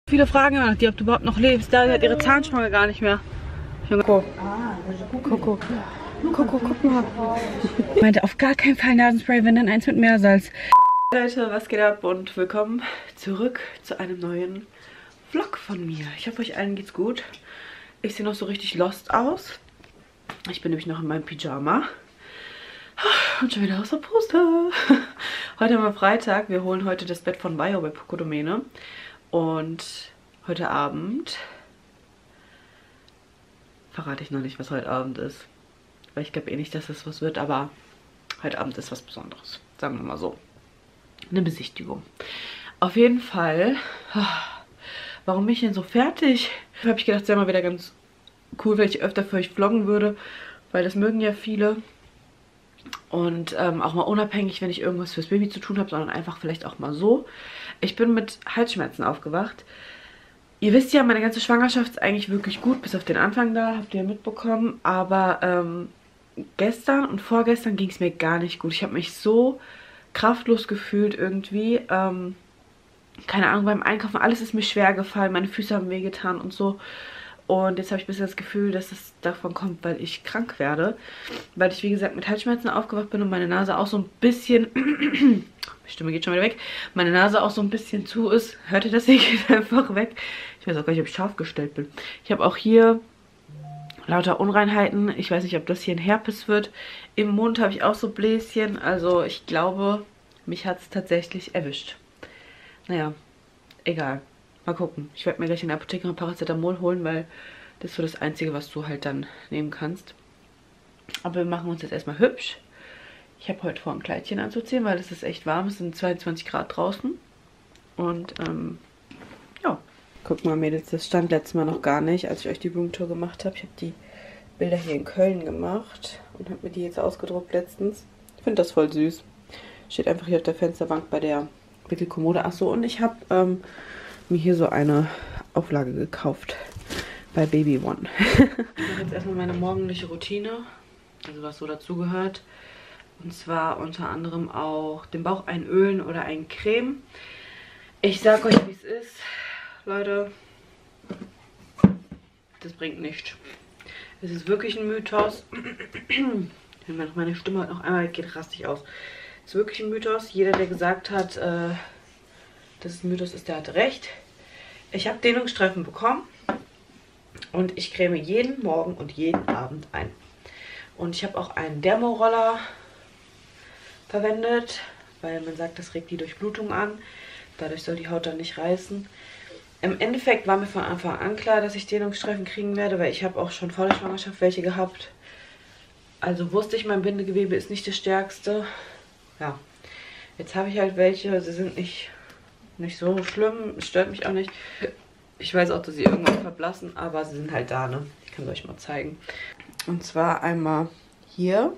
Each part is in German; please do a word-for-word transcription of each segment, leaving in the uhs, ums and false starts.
Viele fragen immer nach dir, ob du überhaupt noch lebst. Da hat ihre Zahnspange gar nicht mehr. Junge, Coco. Coco. Coco, guck mal. Ich meinte auf gar keinen Fall Nasenspray, wenn dann eins mit Meersalz. Leute, was geht ab und willkommen zurück zu einem neuen Vlog von mir. Ich hoffe, euch allen geht's gut. Ich sehe noch so richtig lost aus. Ich bin nämlich noch in meinem Pyjama. Und schon wieder aus der Puste. Heute haben wir Freitag. Wir holen heute das Bett von Bio bei Pocodomäne. Und heute Abend verrate ich noch nicht, was heute Abend ist. Weil ich glaube eh nicht, dass das was wird, aber heute Abend ist was Besonderes. Sagen wir mal so. Eine Besichtigung. Auf jeden Fall, warum bin ich denn so fertig? Da habe ich gedacht, es wäre mal wieder ganz cool, wenn ich öfter für euch vloggen würde. Weil das mögen ja viele. Und ähm, auch mal unabhängig, wenn ich irgendwas fürs Baby zu tun habe, sondern einfach vielleicht auch mal so. Ich bin mit Halsschmerzen aufgewacht. Ihr wisst ja, meine ganze Schwangerschaft ist eigentlich wirklich gut, bis auf den Anfang da, habt ihr ja mitbekommen. Aber ähm, gestern und vorgestern ging es mir gar nicht gut. Ich habe mich so kraftlos gefühlt irgendwie. Ähm, keine Ahnung, beim Einkaufen, alles ist mir schwer gefallen. Meine Füße haben wehgetan und so. Und jetzt habe ich ein bisschen das Gefühl, dass es davon kommt, weil ich krank werde. Weil ich, wie gesagt, mit Halsschmerzen aufgewacht bin und meine Nase auch so ein bisschen... Die Stimme geht schon wieder weg. Meine Nase auch so ein bisschen zu ist. Hört ihr das? Sie geht einfach weg. Ich weiß auch gar nicht, ob ich scharf gestellt bin. Ich habe auch hier lauter Unreinheiten. Ich weiß nicht, ob das hier ein Herpes wird. Im Mund habe ich auch so Bläschen. Also ich glaube, mich hat es tatsächlich erwischt. Naja, egal. Mal gucken. Ich werde mir gleich in der Apotheke ein Paracetamol holen, weil das ist so das Einzige, was du halt dann nehmen kannst. Aber wir machen uns jetzt erstmal hübsch. Ich habe heute vor, ein Kleidchen anzuziehen, weil es ist echt warm. Es sind zweiundzwanzig Grad draußen. Und, ähm, ja. Guck mal, Mädels, das stand letztes Mal noch gar nicht, als ich euch die Blumentour gemacht habe. Ich habe die Bilder hier in Köln gemacht und habe mir die jetzt ausgedruckt letztens. Ich finde das voll süß. Steht einfach hier auf der Fensterbank bei der Wickelkommode. Achso, und ich habe, ähm, mir hier so eine Auflage gekauft bei Baby One. Ich mache jetzt erstmal meine morgendliche Routine, also was so dazugehört. Und zwar unter anderem auch den Bauch einölen oder eincremen. Ich sag euch, wie es ist, Leute, das bringt nichts. Es ist wirklich ein Mythos. Wenn man meine Stimme heute noch einmal geht, raste ich aus. Es ist wirklich ein Mythos. Jeder, der gesagt hat, äh, dass es ein Mythos ist, der hatte recht. Ich habe Dehnungsstreifen bekommen und ich creme jeden Morgen und jeden Abend ein. Und ich habe auch einen Dermoroller verwendet, weil man sagt, das regt die Durchblutung an. Dadurch soll die Haut dann nicht reißen. Im Endeffekt war mir von Anfang an klar, dass ich Dehnungsstreifen kriegen werde, weil ich habe auch schon vor der Schwangerschaft welche gehabt. Also wusste ich, mein Bindegewebe ist nicht das stärkste. Ja, jetzt habe ich halt welche, sie sind nicht... Nicht so schlimm, es stört mich auch nicht. Ich weiß auch, dass sie irgendwann verblassen, aber sie sind halt da, ne? Ich kann es euch mal zeigen. Und zwar einmal hier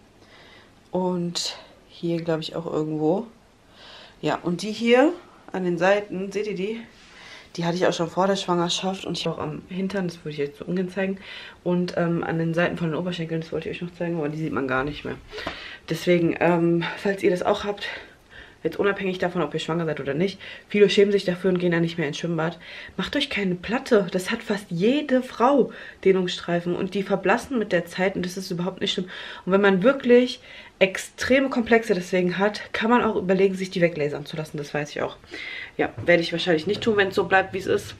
und hier, glaube ich, auch irgendwo. Ja, und die hier an den Seiten, seht ihr die? Die hatte ich auch schon vor der Schwangerschaft und ich auch am Hintern, das würde ich jetzt so ungern zeigen. Und ähm, an den Seiten von den Oberschenkeln, das wollte ich euch noch zeigen, aber die sieht man gar nicht mehr. Deswegen, ähm, falls ihr das auch habt, jetzt unabhängig davon, ob ihr schwanger seid oder nicht. Viele schämen sich dafür und gehen dann nicht mehr ins Schwimmbad. Macht euch keine Platte. Das hat fast jede Frau, Dehnungsstreifen. Und die verblassen mit der Zeit und das ist überhaupt nicht schlimm. Und wenn man wirklich extreme Komplexe deswegen hat, kann man auch überlegen, sich die weglasern zu lassen. Das weiß ich auch. Ja, werde ich wahrscheinlich nicht tun, wenn es so bleibt, wie es ist.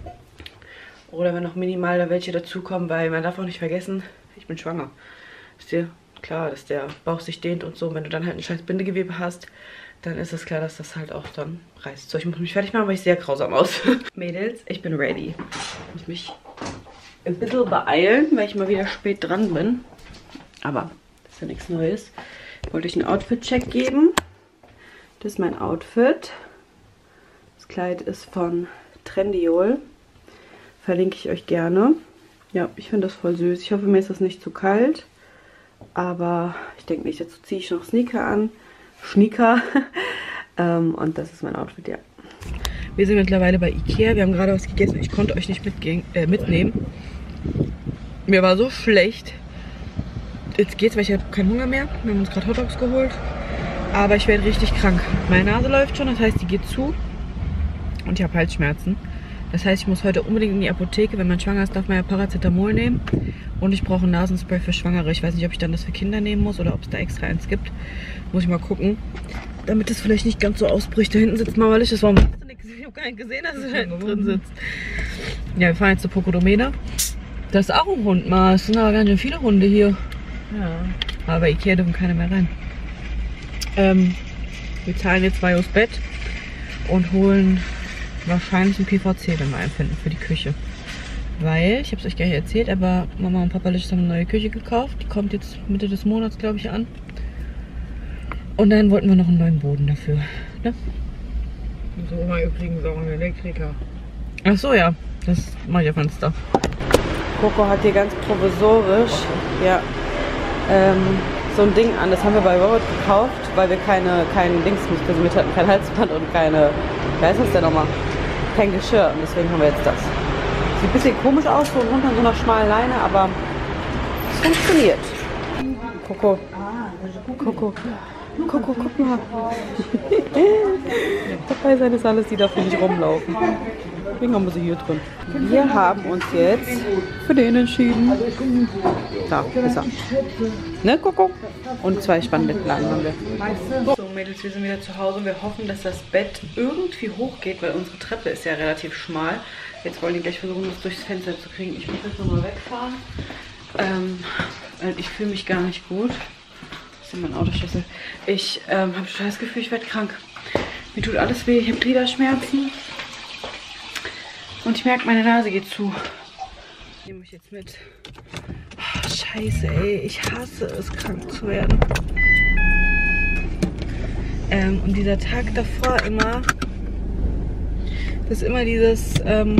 Oder wenn noch minimal da welche dazukommen, weil man darf auch nicht vergessen, ich bin schwanger. Ist dir klar, dass der Bauch sich dehnt und so. Und wenn du dann halt ein scheiß Bindegewebe hast, dann ist es klar, dass das halt auch dann reißt. So, ich muss mich fertig machen, weil ich sehe grausam aus. Mädels, ich bin ready. Ich muss mich ein bisschen beeilen, weil ich mal wieder spät dran bin. Aber das ist ja nichts Neues. Ich wollte euch einen Outfit-Check geben. Das ist mein Outfit. Das Kleid ist von Trendyol. Verlinke ich euch gerne. Ja, ich finde das voll süß. Ich hoffe, mir ist das nicht zu kalt. Aber ich denke nicht, dazu ziehe ich noch Sneaker an. Schnicker. ähm, und das ist mein Outfit, ja. Wir sind mittlerweile bei Ikea. Wir haben gerade was gegessen. Ich konnte euch nicht mitgehen, äh, mitnehmen. Mir war so schlecht. Jetzt geht's, weil ich habe keinen Hunger mehr. Wir haben uns gerade Hotdogs geholt. Aber ich werde richtig krank. Meine Nase läuft schon, das heißt, die geht zu. Und ich habe Halsschmerzen. Das heißt, ich muss heute unbedingt in die Apotheke. Wenn man schwanger ist, darf man ja Paracetamol nehmen. Und ich brauche ein Nasenspray für Schwangere. Ich weiß nicht, ob ich dann das für Kinder nehmen muss oder ob es da extra eins gibt. Muss ich mal gucken. Damit es vielleicht nicht ganz so ausbricht. Da hinten sitzt Mama Licht. Warum hast du nicht gesehen? Ich habe gar nicht gesehen, dass du da hinten drin sitzt. Ja, wir fahren jetzt zu Pocodomena. Das ist auch ein Hund, mal. Es sind aber ganz schön viele Hunde hier. Ja. Aber bei Ikea dürfen keine mehr rein. Ähm, wir zahlen jetzt zwei aufs Bett und holen wahrscheinlich ein P V C, wenn wir einen finden, für die Küche. Weil, ich habe es euch gar nicht erzählt, aber Mama und Papa Licht haben eine neue Küche gekauft. Die kommt jetzt Mitte des Monats, glaube ich, an. Und dann wollten wir noch einen neuen Boden dafür. Ne? So, Oma übrigens auch ein Elektriker. Ach so, ja. Das mache ich auf Insta. Coco hat hier ganz provisorisch ja, ähm, so ein Ding an. Das haben wir bei Robert gekauft, weil wir keine, kein Dings mit hatten, kein Halsband und keine, wie heißt das denn nochmal? Kein Geschirr. Und deswegen haben wir jetzt das. Sieht ein bisschen komisch aus, so runter an so einer schmalen Leine, aber es funktioniert. Coco. Coco. Coco, guck mal. Dabei sein ist alles, die darf nicht rumlaufen. Deswegen haben wir sie hier drin. Wir haben uns jetzt für den entschieden. Da ist er. Ne, Coco? Und zwei Spannbettlagen haben wir. So, Mädels, wir sind wieder zu Hause und wir hoffen, dass das Bett irgendwie hochgeht, weil unsere Treppe ist ja relativ schmal. Jetzt wollen die gleich versuchen, das durchs Fenster zu kriegen. Ich muss jetzt nochmal wegfahren. Ähm, ich fühle mich gar nicht gut. Das ist mein Autoschlüssel. Ich ähm, habe total das Gefühl, ich werde krank. Mir tut alles weh. Ich habe Gliederschmerzen. Und ich merke, meine Nase geht zu. Ich nehme mich jetzt mit. Oh, scheiße, ey. Ich hasse es, krank zu werden. Ähm, und dieser Tag davor immer, das ist immer dieses ähm,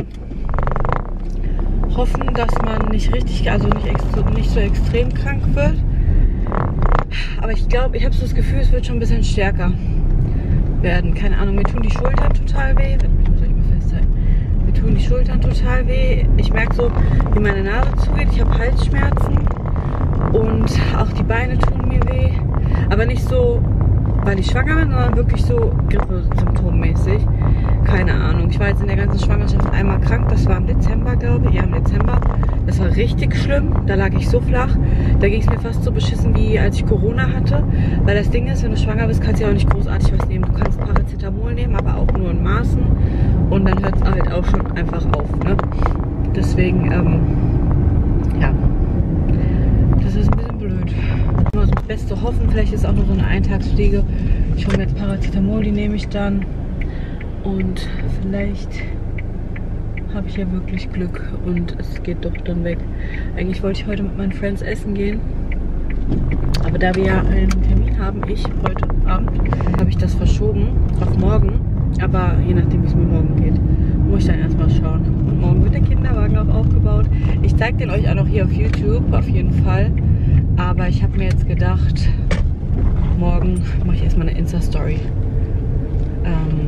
Hoffen, dass man nicht richtig, also nicht, nicht so extrem krank wird. Aber ich glaube, ich habe so das Gefühl, es wird schon ein bisschen stärker werden. Keine Ahnung, mir tun die Schultern total weh. Ich muss euch mal festhalten. Mir tun die Schultern total weh. Ich merke so, wie meine Nase zugeht. Ich habe Halsschmerzen. Und auch die Beine tun mir weh. Aber nicht so, weil ich schwanger bin, sondern wirklich so Grippe-symptommäßig. Keine Ahnung. Ich war jetzt in der ganzen Schwangerschaft einmal krank. Das war im Dezember, glaube ich. Ja, im Dezember. Das war richtig schlimm. Da lag ich so flach. Da ging es mir fast so beschissen, wie als ich Corona hatte. Weil das Ding ist, wenn du schwanger bist, kannst du ja auch nicht großartig was nehmen. Du kannst Paracetamol nehmen, aber auch nur in Maßen. Und dann hört es halt auch schon einfach auf. Ne? Deswegen, ähm, ja. Das ist ein bisschen blöd. Nur das Beste hoffen. Vielleicht ist auch nur so eine Eintagspflege. Ich hole mir jetzt Paracetamol, die nehme ich dann. Und vielleicht habe ich ja wirklich Glück und es geht doch dann weg. Eigentlich wollte ich heute mit meinen Friends essen gehen. Aber da wir ja einen Termin haben, ich heute Abend, habe ich das verschoben auf morgen. Aber je nachdem, wie es mir morgen geht, muss ich dann erstmal schauen. Und morgen wird der Kinderwagen auch aufgebaut. Ich zeige den euch auch noch hier auf YouTube, auf jeden Fall. Aber ich habe mir jetzt gedacht, morgen mache ich erstmal eine Insta-Story. Ähm,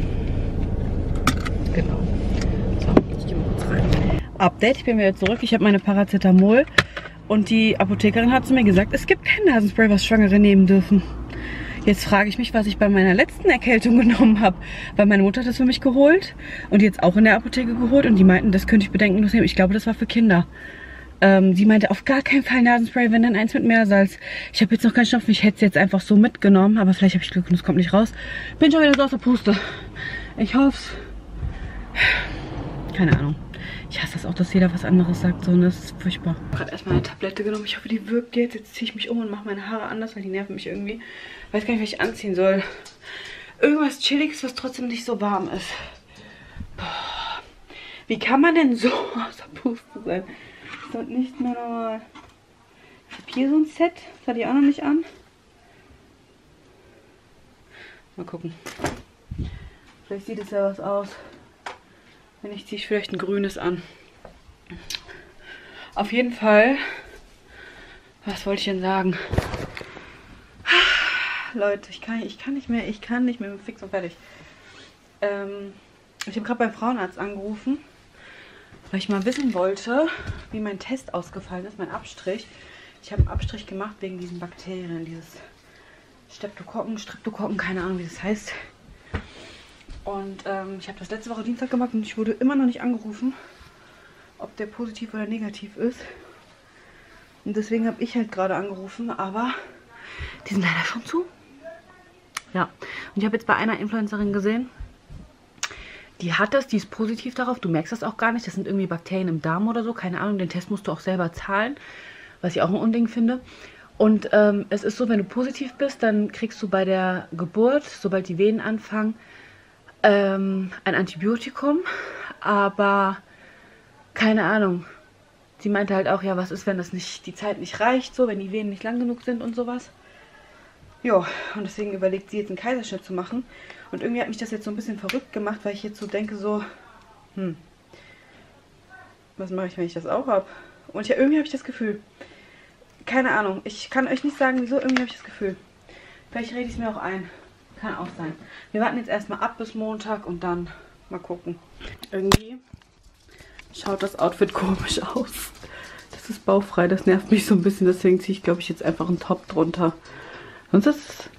genau. Update, ich bin wieder zurück. Ich habe meine Paracetamol und die Apothekerin hat zu mir gesagt, es gibt kein Nasenspray, was Schwangere nehmen dürfen. Jetzt frage ich mich, was ich bei meiner letzten Erkältung genommen habe, weil meine Mutter hat das für mich geholt und jetzt auch in der Apotheke geholt und die meinten, das könnte ich bedenkenlos nehmen. Ich glaube, das war für Kinder. Ähm, sie meinte, auf gar keinen Fall Nasenspray, wenn dann eins mit Meersalz. Ich habe jetzt noch keinen Schnupfen, ich hätte es jetzt einfach so mitgenommen, aber vielleicht habe ich Glück und es kommt nicht raus. Bin schon wieder so aus der Puste. Ich hoffe es. Keine Ahnung. Ich hasse das auch, dass jeder was anderes sagt, so, und das ist furchtbar. Ich habe gerade erstmal eine Tablette genommen. Ich hoffe, die wirkt jetzt. Jetzt ziehe ich mich um und mache meine Haare anders, weil die nerven mich irgendwie. Ich weiß gar nicht, was ich anziehen soll. Irgendwas Chilliges, was trotzdem nicht so warm ist. Boah. Wie kann man denn so aus der Puste sein? Das ist doch nicht mehr normal. Ich habe hier so ein Set. Das hatte ich auch noch nicht an. Mal gucken. Vielleicht sieht es ja was aus. Wenn nicht, ziehe ich vielleicht ein grünes an. Auf jeden Fall, was wollte ich denn sagen? Leute, ich kann, ich kann nicht mehr, ich kann nicht mehr, fix und fertig. Ähm, ich habe gerade beim Frauenarzt angerufen, weil ich mal wissen wollte, wie mein Test ausgefallen ist, mein Abstrich. Ich habe einen Abstrich gemacht wegen diesen Bakterien, dieses Streptokokken, Streptokokken, keine Ahnung, wie das heißt. Und ähm, ich habe das letzte Woche Dienstag gemacht und ich wurde immer noch nicht angerufen, ob der positiv oder negativ ist. Und deswegen habe ich halt gerade angerufen, aber die sind leider schon zu. Ja, und ich habe jetzt bei einer Influencerin gesehen, die hat das, die ist positiv darauf. Du merkst das auch gar nicht. Das sind irgendwie Bakterien im Darm oder so. Keine Ahnung, den Test musst du auch selber zahlen, was ich auch ein Unding finde. Und ähm, es ist so, wenn du positiv bist, dann kriegst du bei der Geburt, sobald die Wehen anfangen, ähm, ein Antibiotikum. Aber keine Ahnung. Sie meinte halt auch, ja, was ist, wenn das nicht, die Zeit nicht reicht, so, wenn die Wehen nicht lang genug sind und sowas. Ja, und deswegen überlegt sie jetzt einen Kaiserschnitt zu machen. Und irgendwie hat mich das jetzt so ein bisschen verrückt gemacht, weil ich jetzt so denke, so, hm, was mache ich, wenn ich das auch habe? Und ja, irgendwie habe ich das Gefühl, keine Ahnung, ich kann euch nicht sagen, wieso, irgendwie habe ich das Gefühl. Vielleicht rede ich es mir auch ein. Kann auch sein. Wir warten jetzt erstmal ab bis Montag und dann mal gucken. Irgendwie schaut das Outfit komisch aus. Das ist bauchfrei, das nervt mich so ein bisschen, deswegen ziehe ich, glaube ich, jetzt einfach einen Top drunter. Sonst ist es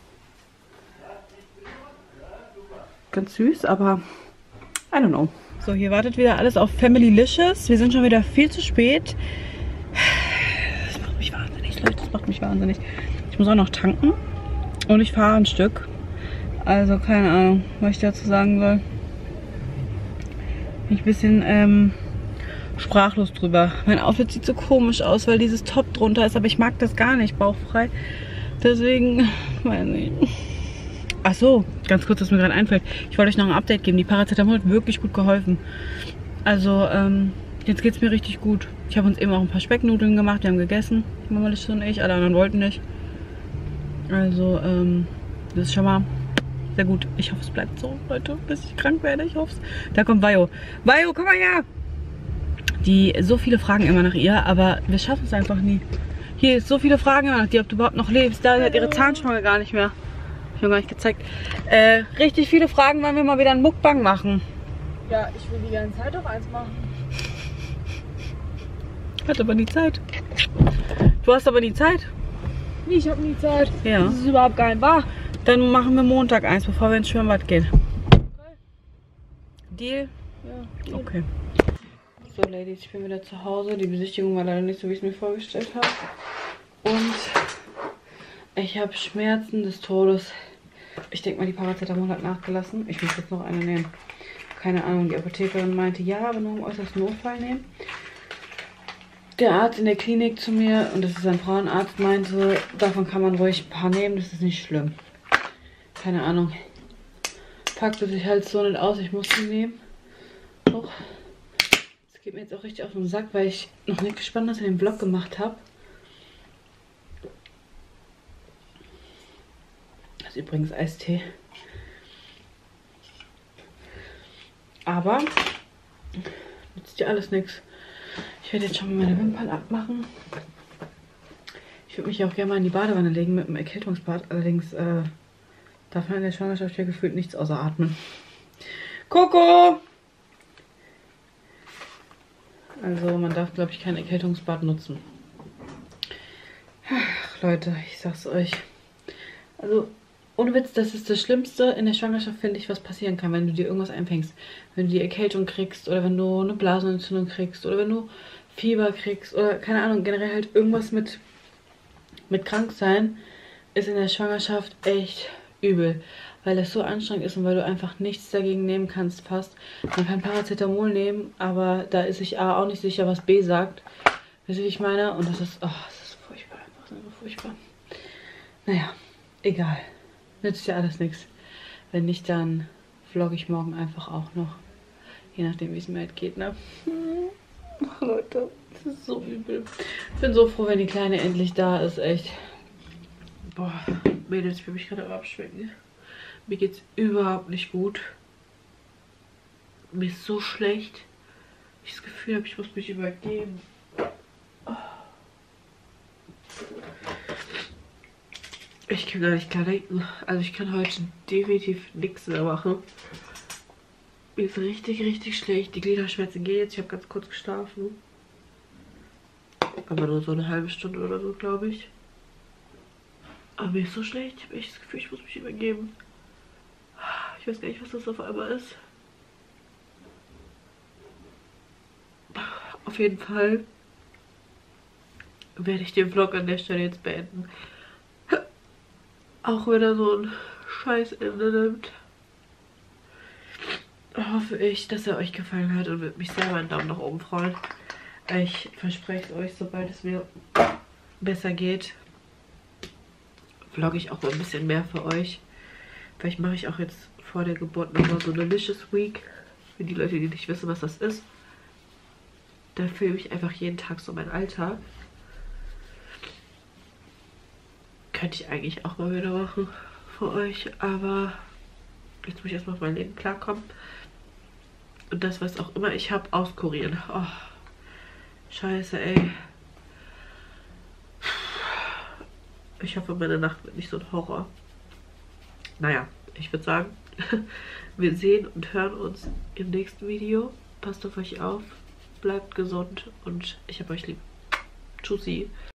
ganz süß, aber I don't know. So, hier wartet wieder alles auf Familylicious. Wir sind schon wieder viel zu spät. Das macht mich wahnsinnig, Leute. Das macht mich wahnsinnig. Ich muss auch noch tanken und ich fahre ein Stück. Also keine Ahnung, was ich dazu sagen soll. Bin ich ein bisschen ähm, sprachlos drüber. Mein Outfit sieht so komisch aus, weil dieses Top drunter ist, aber ich mag das gar nicht, bauchfrei. Deswegen, weiß nicht. Ach so, ganz kurz, was mir gerade einfällt. Ich wollte euch noch ein Update geben. Die Paracetamol hat wirklich gut geholfen. Also, ähm, jetzt geht es mir richtig gut. Ich habe uns eben auch ein paar Specknudeln gemacht. Wir haben gegessen. Mama Lichte und ich. Alle anderen wollten nicht. Also, ähm, das ist schon mal sehr gut. Ich hoffe, es bleibt so, Leute, bis ich krank werde. Ich hoffe es. Da kommt Vajo. Vajo, komm mal her! Die, so viele Fragen immer nach ihr, aber wir schaffen es einfach nie. Hier ist so viele Fragen nach dir, ob du überhaupt noch lebst. Da hat ihre Zahnspange gar nicht mehr. Hab ich mir gar nicht gezeigt. Äh, richtig viele Fragen, wann wir mal wieder einen Mukbang machen. Ja, ich will die ganze Zeit auch eins machen. Hat aber nie Zeit. Du hast aber nie Zeit. Nee, ich habe nie Zeit. Ja. Das ist überhaupt gar nicht wahr. Dann machen wir Montag eins, bevor wir ins Schwimmbad gehen. Okay. Deal? Ja, Deal. Okay. So, Ladies, ich bin wieder zu Hause. Die Besichtigung war leider nicht so, wie ich es mir vorgestellt habe. Und ich habe Schmerzen des Todes. Ich denke mal, die Paracetamol hat nachgelassen. Ich muss jetzt noch eine nehmen. Keine Ahnung, die Apothekerin meinte, ja, aber nur im äußersten Notfall nehmen. Der Arzt in der Klinik zu mir, und das ist ein Frauenarzt, meinte, davon kann man ruhig ein paar nehmen, das ist nicht schlimm. Keine Ahnung. Packte sich halt so nicht aus, ich muss die nehmen. Doch. Das geht mir jetzt auch richtig auf den Sack, weil ich noch nichts Spannendes in dem Vlog gemacht habe. Das ist übrigens Eistee. Aber nützt dir alles nichts. Ich werde jetzt schon mal meine Wimpern abmachen. Ich würde mich auch gerne mal in die Badewanne legen mit einem Erkältungsbad. Allerdings äh, darf man in der Schwangerschaft ja gefühlt nichts außer atmen. Coco! Also man darf, glaube ich, kein Erkältungsbad nutzen. Ach, Leute, ich sag's euch. Also ohne Witz, das ist das Schlimmste in der Schwangerschaft, finde ich, was passieren kann, wenn du dir irgendwas einfängst. Wenn du die Erkältung kriegst oder wenn du eine Blasenentzündung kriegst oder wenn du Fieber kriegst oder keine Ahnung, generell halt irgendwas mit, mit Kranksein ist in der Schwangerschaft echt übel. Weil das so anstrengend ist und weil du einfach nichts dagegen nehmen kannst fast. Man kann Paracetamol nehmen, aber da ist sich A auch nicht sicher, was B sagt. Wisst ihr, wie ich meine? Und das ist, oh, das ist furchtbar, einfach so furchtbar. Naja, egal. Nützt ja alles nichts. Wenn nicht, dann vlogge ich morgen einfach auch noch. Je nachdem, wie es mir halt geht, ne? Ach, Leute, das ist so übel. Ich bin so froh, wenn die Kleine endlich da ist, echt. Boah, Mädels, ich will mich gerade abschmecken. Mir geht's überhaupt nicht gut. Mir ist so schlecht. Ich das Gefühl habe, ich muss mich übergeben. Oh. Ich kann gar nicht klar denken. Also ich kann heute definitiv nichts mehr machen. Mir ist richtig, richtig schlecht. Die Gliederschmerzen gehen jetzt. Ich habe ganz kurz geschlafen. Aber nur so eine halbe Stunde oder so, glaube ich. Aber mir ist so schlecht. Ich habe echt das Gefühl, ich muss mich übergeben. Ich weiß gar nicht, was das auf einmal ist. Auf jeden Fall werde ich den Vlog an der Stelle jetzt beenden. Auch wenn er so ein Scheißende nimmt. Hoffe ich, dass er euch gefallen hat und würde mich selber einen Daumen nach oben freuen. Ich verspreche es euch, sobald es mir besser geht, vlogge ich auch mal ein bisschen mehr für euch. Vielleicht mache ich auch jetzt vor der Geburt nochmal so eine Licious Week. Für die Leute, die nicht wissen, was das ist. Da filme ich einfach jeden Tag so meinen Alltag. Könnte ich eigentlich auch mal wieder machen für euch. Aber jetzt muss ich erstmal auf mein Leben klarkommen. Und das, was auch immer ich habe, auskurieren. Oh, scheiße, ey. Ich hoffe, meine Nacht wird nicht so ein Horror. Naja, ich würde sagen, wir sehen und hören uns im nächsten Video. Passt auf euch auf, bleibt gesund und ich hab euch lieb. Tschüssi.